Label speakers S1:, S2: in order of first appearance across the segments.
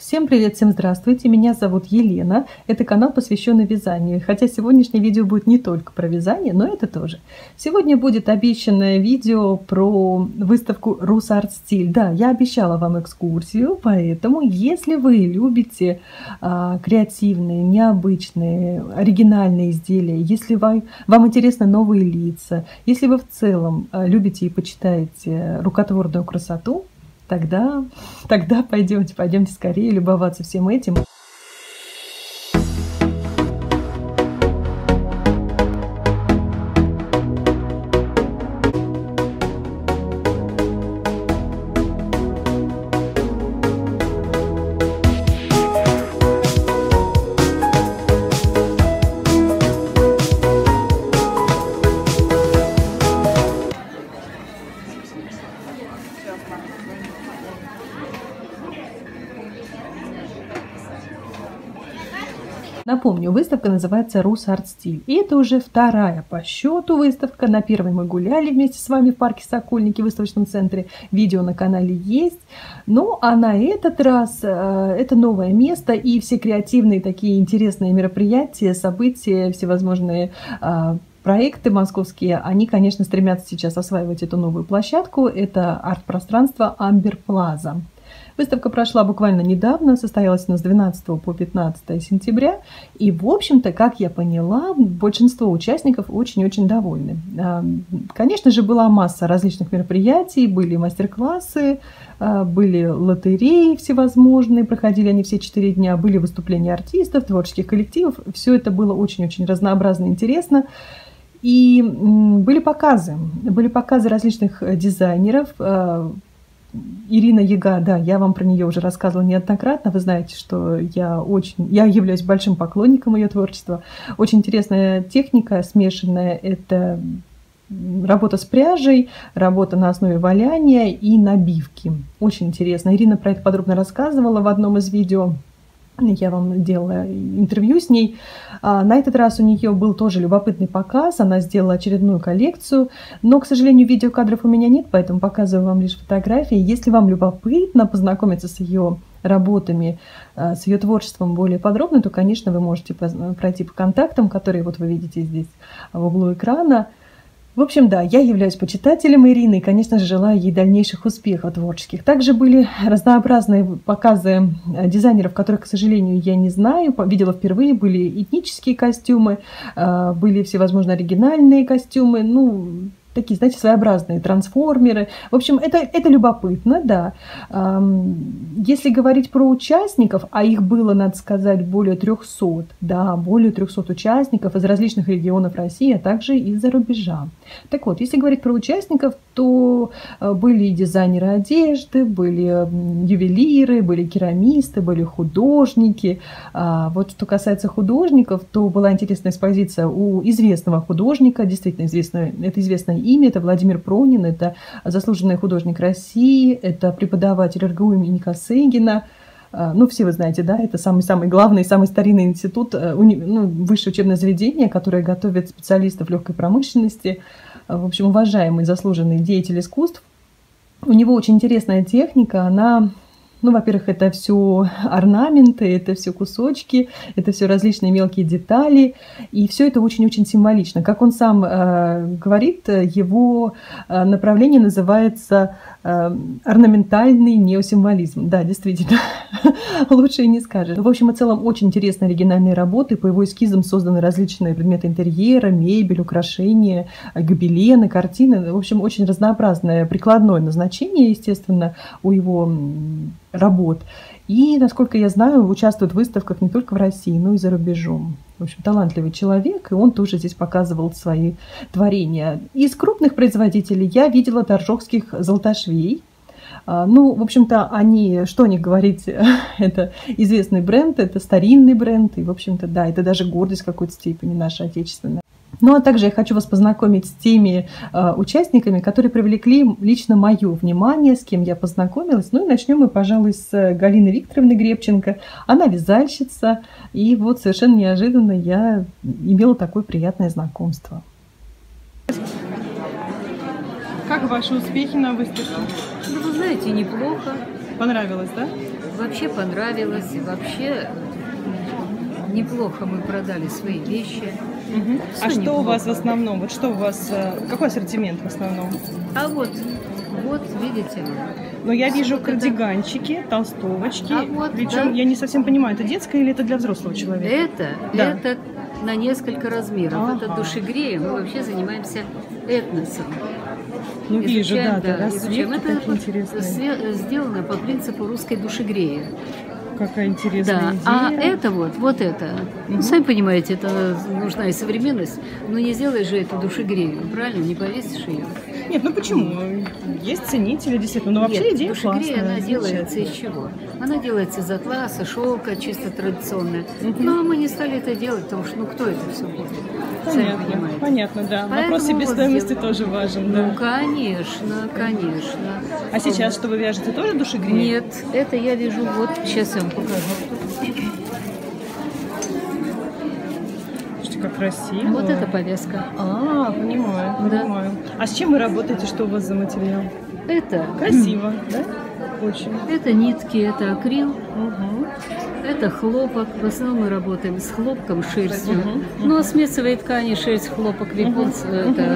S1: Всем привет, всем здравствуйте, меня зовут Елена, это канал, посвященный вязанию, хотя сегодняшнее видео будет не только про вязание, но это тоже. Сегодня будет обещанное видео про выставку Русартстиль. Да, я обещала вам экскурсию, поэтому если вы любите креативные, необычные, оригинальные изделия, если вам интересны новые лица, если вы в целом любите и почитаете рукотворную красоту, Тогда пойдемте скорее любоваться всем этим. Напомню, выставка называется Русартстиль. И это уже вторая по счету выставка. На первой мы гуляли вместе с вами в парке Сокольники в выставочном центре. Видео на канале есть. Ну, а на этот раз это новое место. И все креативные такие интересные мероприятия, события, всевозможные проекты московские, они, конечно, стремятся сейчас осваивать эту новую площадку. Это арт-пространство Амбер Плаза. Выставка прошла буквально недавно, состоялась у нас с 12 по 15 сентября. И, в общем-то, как я поняла, большинство участников очень-очень довольны. Конечно же, была масса различных мероприятий, были мастер-классы, были лотереи всевозможные, проходили они все 4 дня, были выступления артистов, творческих коллективов. Все это было очень-очень разнообразно и интересно. И были показы различных дизайнеров. Ирина Яга, да, я вам про нее уже рассказывала неоднократно. Вы знаете, что я являюсь большим поклонником ее творчества. Очень интересная техника смешанная. Это работа с пряжей, работа на основе валяния и набивки. Очень интересно. Ирина про это подробно рассказывала в одном из видео. Я вам делала интервью с ней. На этот раз у нее был тоже любопытный показ. Она сделала очередную коллекцию. Но, к сожалению, видеокадров у меня нет, поэтому показываю вам лишь фотографии. Если вам любопытно познакомиться с ее работами, с ее творчеством более подробно, то, конечно, вы можете пройти по контактам, которые вот вы видите здесь в углу экрана. В общем, да, я являюсь почитателем Ирины и, конечно же, желаю ей дальнейших успехов творческих. Также были разнообразные показы дизайнеров, которых, к сожалению, я не знаю, видела впервые. Были этнические костюмы, были всевозможные оригинальные костюмы, ну, такие, знаете, своеобразные трансформеры. В общем, это любопытно, да. Если говорить про участников, а их было, надо сказать, более 300, да, более 300 участников из различных регионов России, а также из-за рубежа. Так вот, если говорить про участников, то были дизайнеры одежды, были ювелиры, были керамисты, были художники. Вот что касается художников, то была интересная экспозиция у известного художника, действительно известное имя, это Владимир Пронин, это заслуженный художник России, это преподаватель РГУ имени Косыгина. Ну, все вы знаете, да, это самый главный, самый старинный институт, высшее учебное заведение, которое готовит специалистов легкой промышленности. В общем, уважаемый заслуженный деятель искусств. У него очень интересная техника, она... Ну, во-первых, это все орнаменты, это все кусочки, это все различные мелкие детали, и все это очень-очень символично. Как он сам говорит, его направление называется орнаментальный неосимволизм. Да, действительно, лучше и не скажешь. В общем и целом, очень интересные оригинальные работы. По его эскизам созданы различные предметы интерьера, мебель, украшения, гобелены, картины. В общем, очень разнообразное прикладное назначение, естественно, у его работ. И, насколько я знаю, участвует в выставках не только в России, но и за рубежом. В общем, талантливый человек, и он тоже здесь показывал свои творения. Из крупных производителей я видела торжокских золотошвей. Ну, в общем-то, что о них говорить, это известный бренд, это старинный бренд, и, в общем-то, да, это даже гордость в какой-то степени наша отечественная. Ну, а также я хочу вас познакомить с теми участниками, которые привлекли лично мое внимание, с кем я познакомилась. Ну, и начнем мы, пожалуй, с Галины Викторовны Гребченко. Она вязальщица, и вот совершенно неожиданно я имела такое приятное знакомство. Как ваши успехи на выставке?
S2: Ну, вы знаете, неплохо.
S1: Понравилось, да?
S2: вообще понравилось, вообще неплохо мы продали свои вещи.
S1: А что
S2: неплохо.
S1: у вас в основном? Вот что у вас, какой ассортимент в основном?
S2: А вот видите.
S1: Ну, я вижу
S2: Вот это-
S1: кардиганчики, толстовочки.
S2: А вот,
S1: Причем
S2: да.
S1: я не совсем понимаю, это детское или это для взрослого человека? Да.
S2: Это на несколько размеров.
S1: Ага.
S2: Это душегрея. Мы вообще занимаемся этносом.
S1: Ну, вижу, да,
S2: изучаем.
S1: расцветки такие интересные.
S2: Сделано по принципу русской душегреи.
S1: Какая интересная
S2: Да,
S1: идея.
S2: а это вот это, ну, сами понимаете, это нужна и современность, но не сделаешь же эту душегрею, правильно, не повесишь ее.
S1: Нет, ну почему? Есть ценители, действительно, но вообще
S2: Нет,
S1: идея
S2: душегрея,
S1: классная.
S2: она делается из чего? Она делается из атласа, шелка, чисто традиционная. Но мы не стали это делать, потому что, ну, кто это все будет? Сами
S1: Понятно,
S2: понимаете.
S1: понятно, да.
S2: Поэтому
S1: Вопрос себестоимости
S2: сделали.
S1: тоже важен,
S2: Ну,
S1: да.
S2: конечно, конечно.
S1: А сейчас что вы вяжете, тоже душегрея?
S2: Нет, это я вяжу, вот, сейчас я вам покажу.
S1: Слушайте, как красиво.
S2: Вот это повязка.
S1: Понимаю,
S2: Да.
S1: понимаю. А с чем вы работаете, что у вас за материал?
S2: Это
S1: Красиво, да? Очень.
S2: Это нитки, это акрил,
S1: Угу.
S2: это хлопок. В основном мы работаем с хлопком, шерстью. Ну, а смесовые ткани, шерсть, хлопок, это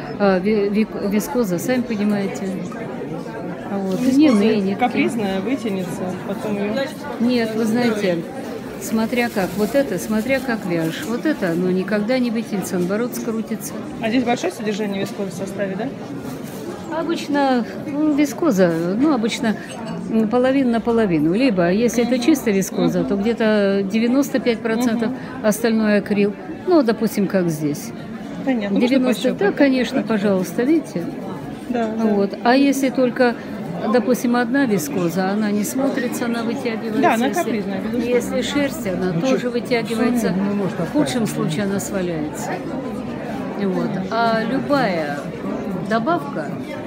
S2: вискоза, сами понимаете. А вот, льняные нитки.
S1: Капризная, вытянется, потом ее...
S2: Нет, вы знаете, смотря как. Вот это, смотря как вяжешь. Вот это, оно никогда не вытянется, наоборот, скрутится.
S1: А здесь большое содержание вискозы в составе, да?
S2: Обычно вискоза, обычно половина на половину. Либо, если это чистая вискоза, то где-то 95%, остальное акрил. Ну, допустим, как здесь.
S1: Понятно.
S2: 90, да, конечно, пожалуйста, видите?
S1: Да, да.
S2: Вот. А если только, допустим, одна вискоза, она не смотрится, она вытягивается.
S1: Да, она
S2: Если-
S1: капризная, безусловно.
S2: Если шерсть, она тоже вытягивается. В худшем случае она сваляется. Вот. А любая добавка,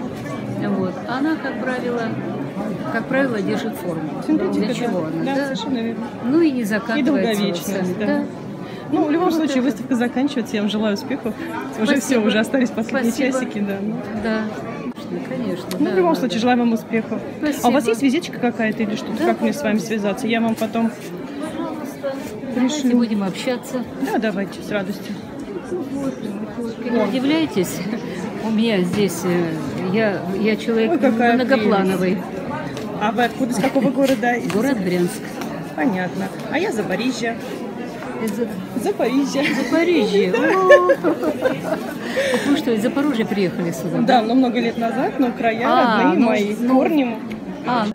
S2: она, как правило, держит форму.
S1: Синтетика,
S2: Для чего она?
S1: Да,
S2: Да.
S1: совершенно верно.
S2: Ну и не закатывается.
S1: долговечность,
S2: вот сами.
S1: да. Ну, в любом случае, выставка заканчивается. Я вам желаю успехов. Уже все, уже остались последние
S2: Спасибо.
S1: часики, да.
S2: Да, конечно.
S1: Ну,
S2: да,
S1: в любом
S2: да,
S1: случае,
S2: да.
S1: желаю вам успехов.
S2: Спасибо.
S1: А у вас есть визиточка какая-то или что-то?
S2: Да.
S1: Как мне с вами связаться? Я вам потом
S2: Давайте
S1: пришлю.
S2: будем общаться.
S1: Да, давайте, с радостью.
S2: Не удивляйтесь, у меня здесь, я человек
S1: Ой, какая
S2: многоплановый.
S1: А вы откуда, из какого города?
S2: Город Брянск.
S1: Понятно. А я Запоріжжя.
S2: Из
S1: Запоріжжя.
S2: Запорожья. О! Вот вы что, из Запорожья приехали сюда?
S1: Да, но много лет назад, но края
S2: А,
S1: родные
S2: ну,
S1: мои,
S2: ну.
S1: корни.
S2: А,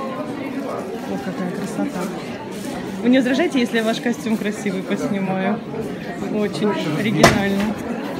S1: Вот какая красота. Вы не возражаете, если я ваш костюм красивый поснимаю? Очень оригинально.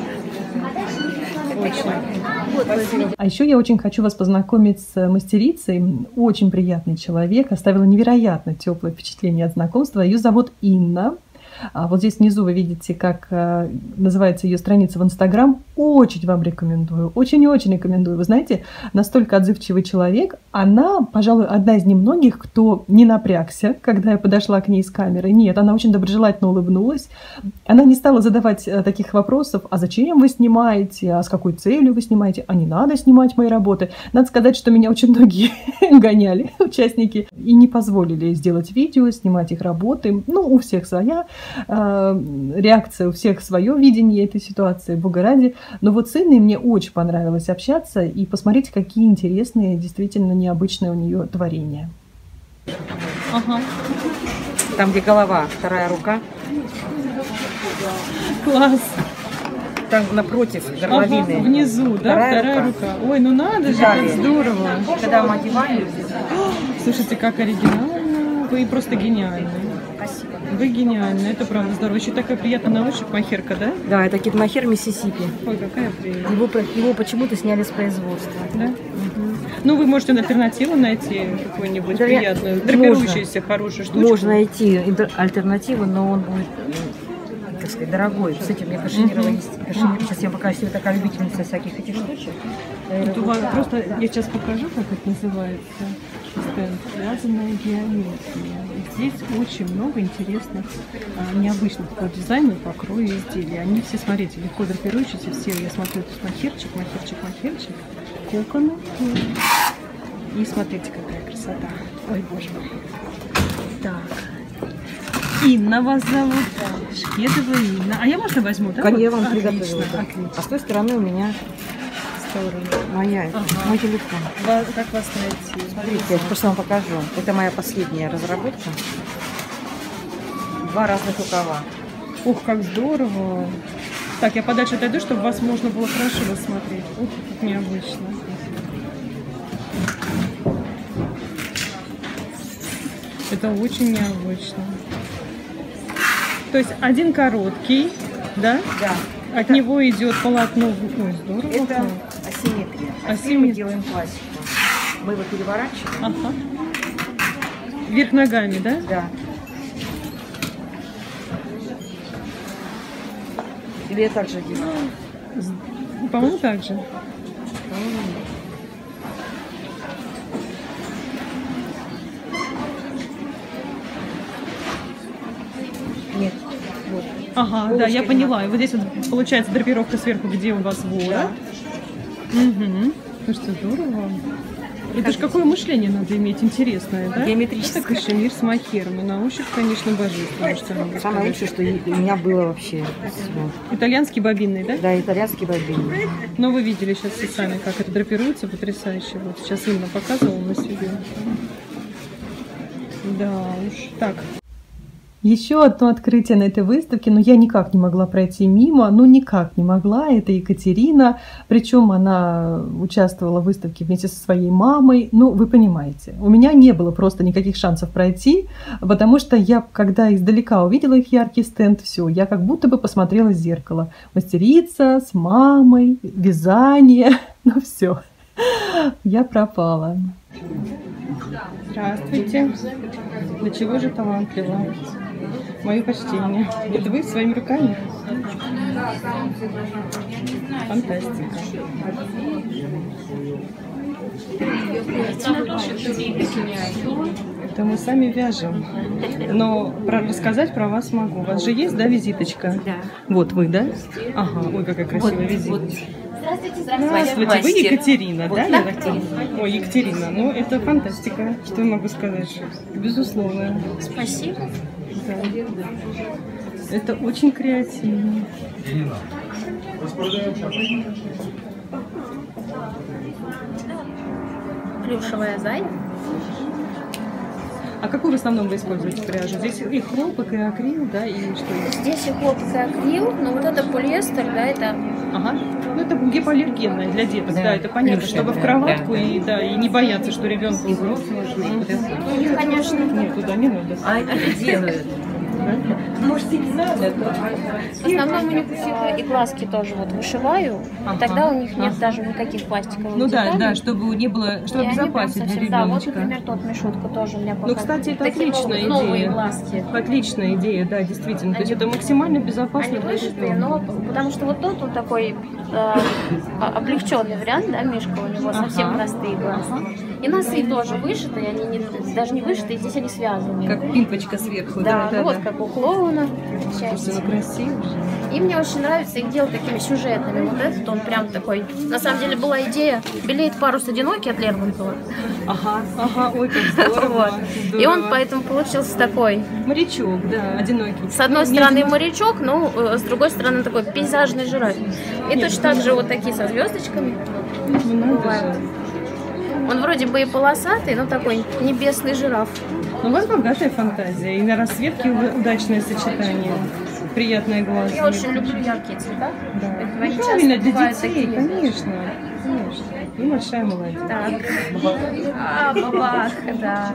S1: Очень. А еще я очень хочу вас познакомить с мастерицей. Очень приятный человек, оставила невероятно теплое впечатление от знакомства. Ее зовут Инна. Вот здесь внизу вы видите, как называется ее страница в Инстаграм. Очень вам рекомендую, очень-очень рекомендую. Вы знаете, настолько отзывчивый человек. Она, пожалуй, одна из немногих, кто не напрягся, когда я подошла к ней с камерой. Нет, она очень доброжелательно улыбнулась. Она не стала задавать таких вопросов: а зачем вы снимаете, а с какой целью вы снимаете, а не надо снимать мои работы. Надо сказать, что меня очень многие гоняли, участники, и не позволили сделать видео, снимать их работы. Ну, у всех своя реакция, у всех свое видение этой ситуации, бога ради. Но вот с Инной мне очень понравилось общаться, и посмотрите, какие интересные, действительно необычные у нее творения. Ага.
S3: Там, где голова, вторая рука.
S1: Класс.
S3: Там напротив
S1: Ага,
S3: горловины.
S1: внизу, да, вторая рука. Ой, ну надо же,
S3: Да,
S1: как здорово.
S3: Когда мы одеваем,
S1: Слушайте, как оригинально. Вы просто гениальны.
S3: спасибо.
S1: Вы гениальны, это правда здорово. Еще такая приятная на ощупь махерка, да?
S3: Да, это китмахер Миссисипи.
S1: Ой, какая прелесть.
S3: Его почему-то сняли с производства.
S1: Да? Ну, вы можете альтернативу найти какую-нибудь
S3: Да,
S1: приятную,
S3: можно.
S1: драпирующуюся, хорошую штучку.
S3: Можно найти альтернативу, но он будет, как сказать, дорогой. Кстати, у меня кашемировая есть. Сейчас я покажу, себе такая любительница всяких этих штучек.
S1: Вот у вас просто, я сейчас покажу, как это называется. Стенд «Связанная геометрия». И здесь очень много интересных, необычных по дизайну, по крою изделий. Они все, смотрите, легко драпирующиеся, все, я смотрю, тут махерчик, коконы. И смотрите, какая красота. Ой, боже мой. Инна вас зовут. Шкедова Инна. А я, можно, возьму, да?
S3: Конечно, я вам
S1: Отлично,
S3: приготовила. Да.
S1: отлично.
S3: А с той стороны у меня моя, мой телефон.
S1: Как вас найти?
S3: Смотрите, я просто вам покажу. Это моя последняя разработка. 2 разных рукава.
S1: Ух, как здорово. Так, я подальше отойду, чтобы вас можно было хорошо рассмотреть. Ух, как необычно. Это очень необычно. То есть один короткий, да?
S3: Да.
S1: От него идет полотно. Ой, здорово.
S3: Это асимметрия.
S1: Асимметрия.
S3: Мы делаем пластику. Мы его переворачиваем.
S1: Ага. Вверх ногами, да?
S3: Да. Или я так же делаю?
S1: По-моему, так же.
S3: Нет. Вот.
S1: Ага, да, я поняла. И вот здесь вот получается драпировка сверху, где у вас ворот.
S3: Да.
S1: Угу. Ну что, здорово. Это же какое мышление надо иметь интересное, да?
S3: Геометрическое.
S1: Это кашемир с махером. И на ощупь, конечно, божественно. Что могу
S3: Самое
S1: сказать.
S3: лучшее, что у меня было вообще.
S1: Итальянский бобинный, да?
S3: Да, итальянский бобин.
S1: Но вы видели сейчас все сами, как это драпируется потрясающе. Вот сейчас Инна показывала на себе. Да уж. Так. Еще одно открытие на этой выставке, но я никак не могла пройти мимо, ну никак не могла, это Екатерина, причем она участвовала в выставке вместе со своей мамой, ну вы понимаете, у меня не было просто никаких шансов пройти, потому что я, когда издалека увидела их яркий стенд, все, я как будто бы посмотрела в зеркало, мастерица с мамой, вязание, ну все, я пропала. Здравствуйте, до чего же талантливо. Мое почтение. Это вы своими руками? Фантастика. Это мы сами вяжем. Но рассказать про вас могу. У вас же есть, да, визиточка?
S4: Да.
S1: Вот вы, да? Ага, ой, какая красивая визиточка. Здравствуйте, вы Екатерина,
S4: вот,
S1: да?
S4: да,
S1: Ой, Екатерина, ну это фантастика, что я могу сказать, безусловно.
S4: Спасибо.
S1: Да. Это очень креативно.
S4: Плюшевая зай.
S1: А какую в основном вы используете пряжу? Здесь и хлопок, и акрил, да, и что есть?
S4: Здесь и хлопок, и акрил, но вот это полиэстер, да, это...
S1: Ага. Ну это гипоаллергенное для деток, да, это понятно, чтобы в кроватку и да, и не бояться, что ребенку
S4: У них, конечно...
S1: нет, туда не надо.
S3: А это делают. Может, и не надо.
S4: В основном у них и глазки тоже вот вышиваю, и тогда у них нет даже никаких пластиковых
S1: Ну да,
S4: деталей.
S1: да, чтобы не было, чтобы
S4: И они прям
S1: обезопасить для
S4: совсем, да, вот,
S1: ребеночка.
S4: например, тот мешутка тоже у меня пока.
S1: Ну, кстати, это
S4: такие
S1: отличная
S4: новые
S1: идея.
S4: глазки.
S1: Отличная идея, да, действительно. То есть это максимально безопасно
S4: Они
S1: для
S4: вышитые,
S1: ребенка.
S4: но потому что вот тот он такой облегченный вариант, да, мишка у него совсем простые глазки. И носы тоже вышитые, они даже не вышитые, здесь они связаны.
S1: Как пимпочка сверху,
S4: Да,
S1: да,
S4: ну вот
S1: да.
S4: как у клоуна.
S1: Слушай, ну красиво же.
S4: И мне очень нравится их делать такими сюжетными. Вот этот он прям такой. На самом деле была идея «Белеет парус одинокий» от Лермонтова.
S1: Ага, ага, ой, как здорово.
S4: Вот. И он поэтому получился такой.
S1: Морячок, да, одинокий.
S4: С одной
S1: Ну,
S4: стороны
S1: не
S4: морячок, но с другой стороны такой пейзажный жираф. И точно так же вот такие со звездочками.
S1: одинокий. Ну, надо
S4: бывают.
S1: же.
S4: Он вроде бы и полосатый, но такой небесный жираф.
S1: Ну, у вас богатая фантазия, и на расцветке удачное сочетание. Приятное глаз.
S4: Я очень люблю яркие цвета.
S1: Да.
S4: Поэтому
S1: Ну,
S4: они
S1: правильно,
S4: часто
S1: для
S4: бывают
S1: детей,
S4: такие.
S1: конечно. Конечно. Вы большая молодец.
S4: Так. Бабах, да.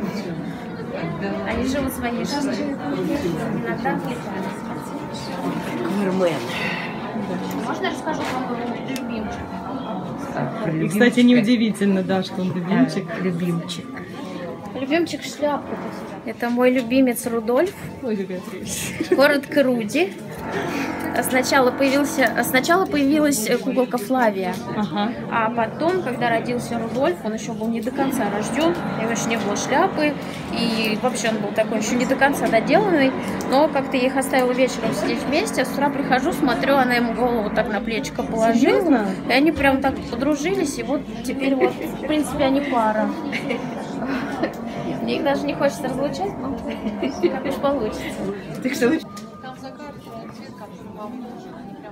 S4: Они живут своей жизнью. Иногда отвлекаются.
S3: Кармен.
S4: Можно я расскажу про мой любимчик?
S1: И, кстати, неудивительно, да, что он любимчик.
S3: Любимчик.
S4: Любимчик шляпка. Это мой любимец Рудольф.
S1: Ой, какая прелесть.
S4: Коротко Руди. Сначала появилась куколка Флавия.
S1: Ага.
S4: А потом, когда родился Рудольф, он еще был не до конца рожден, у него еще не было шляпы, и вообще он был такой еще не до конца доделанный, но как-то я их оставила вечером сидеть вместе, с утра прихожу, смотрю, она ему голову вот так на плечико положила,
S1: Серьезно?
S4: и они прям так подружились, и вот теперь вот, в принципе, они пара. Мне их даже не хочется разлучать, но как уж получится.
S3: Так что лучше.
S4: Там за картой цвет, как они прям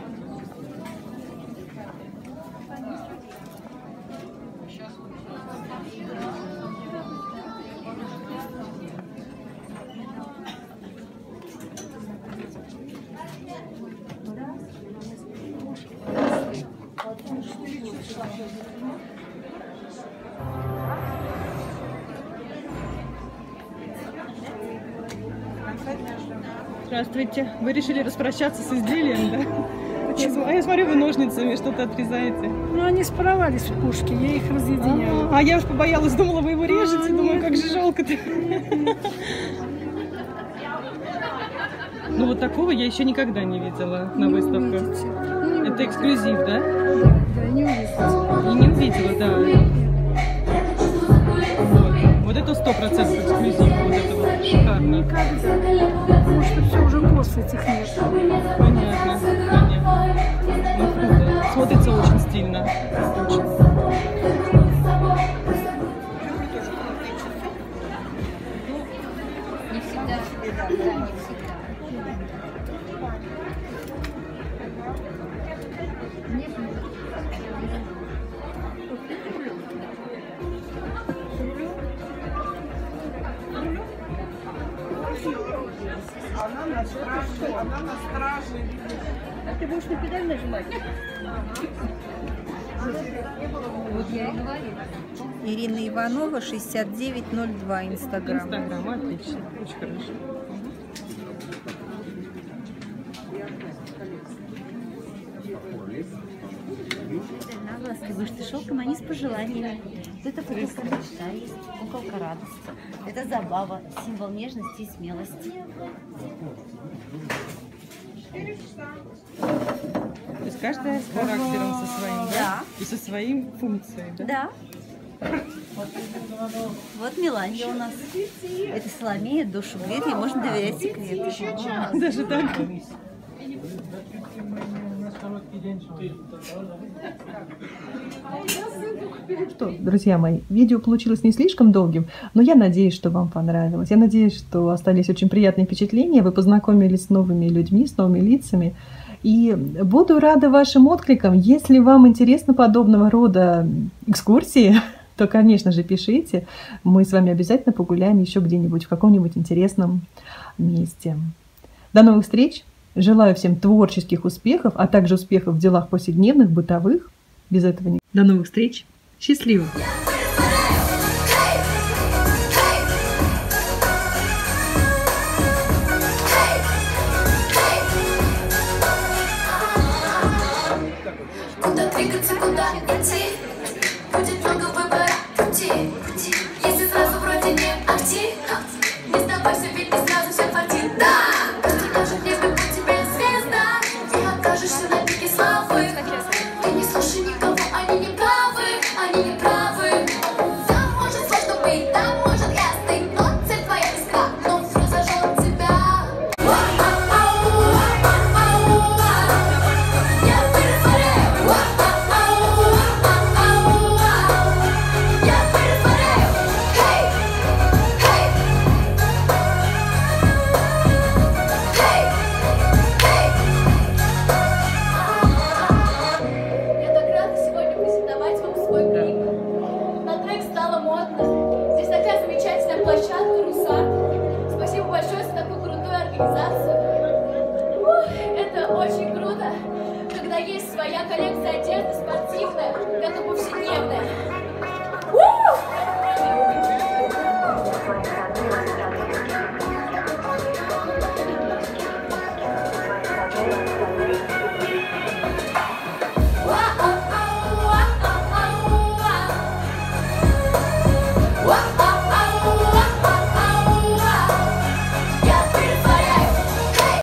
S1: Здравствуйте. Вы решили распрощаться с изделием, да? Я смотрю, вы ножницами что-то отрезаете.
S5: Ну, они споровались в пушке, я их разъединяла.
S1: А я уж побоялась, думала, вы его режете. Думаю, как же жалко-то. Ну, вот такого я еще никогда не видела на выставках. Это эксклюзив, да?
S5: Да, не увидите.
S1: И не увидела, да. Вот это 100% эксклюзив. Вот это вот шикарно.
S5: Никогда. Потому что все уже кос этих нет.
S1: Понятно, понятно. Ну, круто. Смотрится очень стильно. Очень.
S2: Не всегда. Да, не всегда.
S5: Она на страже.
S2: А ты будешь на педаль нажимать? Вот я и говорила.
S6: Ирина Иванова, 6902, Инстаграм.
S1: Инстаграм, отлично. Очень хорошо.
S7: На глазки вышиты шелком, они с пожеланиями. Это куколка мечта есть, куколка радости. Это забава, символ нежности и смелости.
S1: То есть каждая с характером со своим, да?
S7: Да.
S1: И со своей функцией, да?
S7: Да. Вот Меланья у нас. Это Соломея, душу греет, ей можно доверять секреты.
S1: Даже так? Что, друзья мои, видео получилось не слишком долгим, но я надеюсь, что вам понравилось. Я надеюсь, что остались очень приятные впечатления, вы познакомились с новыми людьми, с новыми лицами. И буду рада вашим откликам. Если вам интересно подобного рода экскурсии, то, конечно же, пишите. Мы с вами обязательно погуляем еще где-нибудь в каком-нибудь интересном месте. До новых встреч! Желаю всем творческих успехов, а также успехов в делах повседневных, бытовых. Без этого не... До новых встреч! Счастливо!
S8: Куда двигаться, куда идти? Будет много выбора пути. Если сразу вроде не акти, не сдавайся, ведь не сразу все хватит. Да! Каждый даже в небе будет тебе звезда. Ты окажешься на пике славы. Ты не слушай никого, они не правы, они не правы. Там может сложно быть, там может ясный, но цель твоя искра, но все зажжет тебя. Я перетворяю. Я перетворяю. Хей, хей, хей, хей. Я так рада сегодня презентовать вам свой клип. На трек стало модно. Здесь такая замечательная площадка «Русар». Спасибо большое за такую крутую организацию. Это очень круто, когда есть своя коллекция одежды спортивная, как и повседневная.